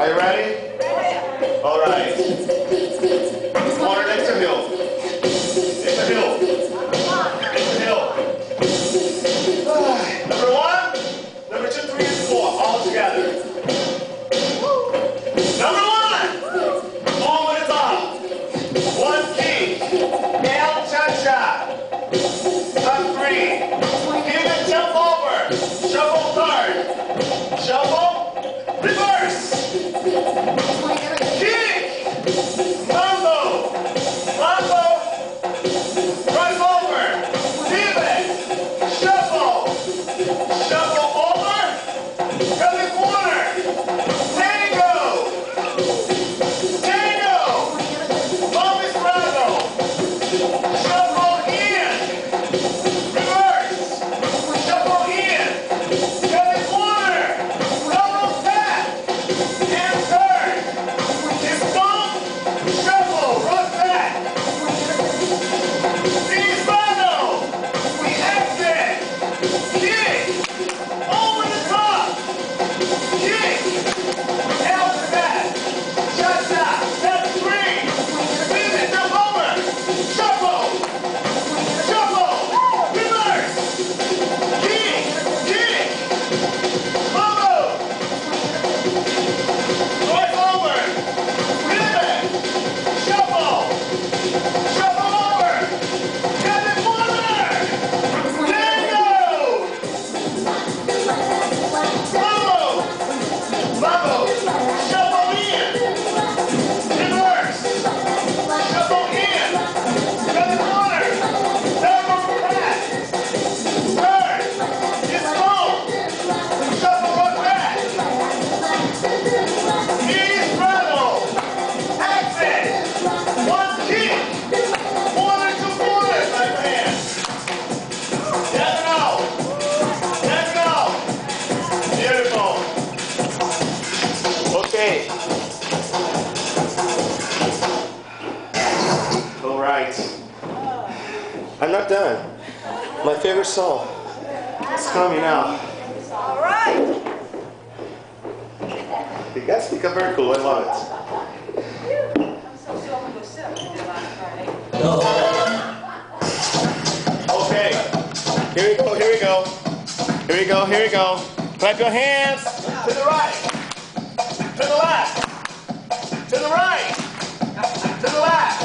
Are you ready? Ready. All right. Corner next to hill. Next to hill. Next to hill. Number 1, number 2, 3, and 4. All together. Number 1. All at the top. 1 key. Down, cha-cha. Up 3. Give it, jump over. Shuffle third. Shuffle. Reverse. Kick. Mambo. Mambo. Right over. Pivot. Shuffle. Shuffle over. Come in corner. Tango. Tango. Bobby Sprago. Shuffle in. Reverse. Shuffle in. Come in corner. Double tap. And turn. It's bump. Shuffle. Run back. Bobby Sprago. We exit. Kick. Over the top. Kick. L to the back. Cha-cha. Step 3. Pivot. Jump over. Shuffle. Shuffle. Reverse. Kick. Kick. Mambo. Right over. Pivot. Shuffle. Shuffle over. Get in corner. Tango. Mambo. Mambo. Shuffle in. Reverse. Shuffle in. Get in corner. Double back. Turn. It's home. Shuffle run back. Knees straddle. Exit. 1 kick. 1 or 2 corners. Right hand. Down and out. Down and out. Beautiful. Okay. All right. I'm not done. My favorite song. It's coming out. All right. You guys think I'm very cool. I love it. I'm so sorry we were sick last Friday. Okay. Here we go. Here we go. Here we go. Here we go. Clap your hands. To the right. To the left. To the right. To the left.